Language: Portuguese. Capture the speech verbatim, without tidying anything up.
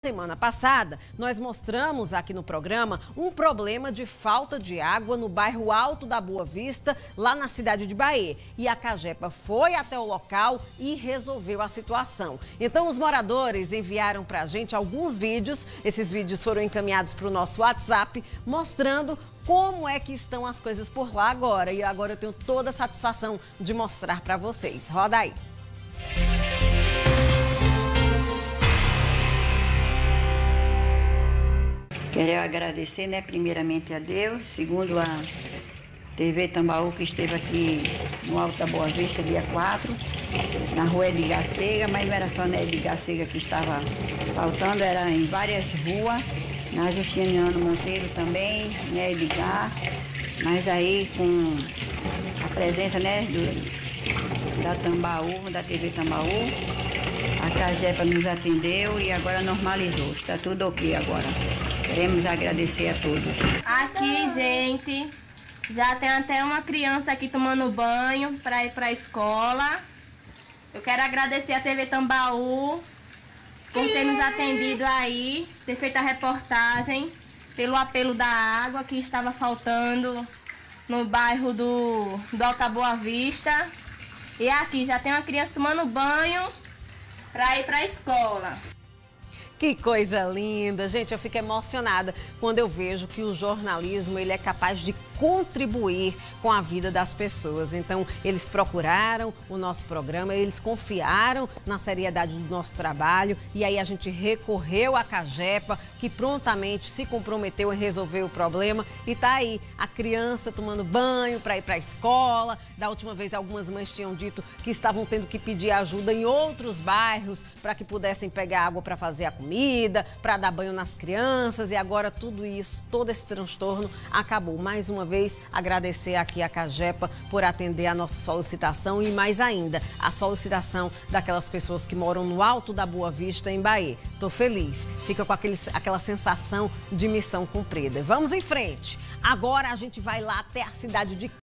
Semana passada, nós mostramos aqui no programa um problema de falta de água no bairro Alto da Boa Vista, lá na cidade de Bahia. E a Cagepa foi até o local e resolveu a situação. Então, os moradores enviaram pra gente alguns vídeos. Esses vídeos foram encaminhados para o nosso WhatsApp, mostrando como é que estão as coisas por lá agora. E agora eu tenho toda a satisfação de mostrar para vocês. Roda aí. Quero agradecer, né, primeiramente a Deus, segundo a T V Tambaú, que esteve aqui no Alto da Boa Vista, dia quatro, na rua Edgar Sega, mas não era só na Edgar Sega que estava faltando, era em várias ruas, na Justiniano Monteiro também, né, Edgar, mas aí com a presença, né, do, da Tambaú, da T V Tambaú, a Cagepa nos atendeu e agora normalizou, está tudo ok agora. Queremos agradecer a todos. Aqui, gente, já tem até uma criança aqui tomando banho para ir para a escola. Eu quero agradecer a T V Tambaú por ter nos atendido aí, ter feito a reportagem, pelo apelo da água que estava faltando no bairro do, do Alta Boa Vista. E aqui já tem uma criança tomando banho para ir para a escola. Que coisa linda, gente, eu fico emocionada quando eu vejo que o jornalismo ele é capaz de contribuir com a vida das pessoas. Então, eles procuraram o nosso programa, eles confiaram na seriedade do nosso trabalho e aí a gente recorreu à Cagepa, que prontamente se comprometeu em resolver o problema e tá aí a criança tomando banho para ir para a escola. Da última vez, algumas mães tinham dito que estavam tendo que pedir ajuda em outros bairros para que pudessem pegar água para fazer a comida. comida, para dar banho nas crianças e agora tudo isso, todo esse transtorno acabou. Mais uma vez, agradecer aqui a Cagepa por atender a nossa solicitação e mais ainda, a solicitação daquelas pessoas que moram no Alto da Boa Vista, em Bahia. Tô feliz, fica com aquele, aquela sensação de missão cumprida. Vamos em frente. Agora a gente vai lá até a cidade de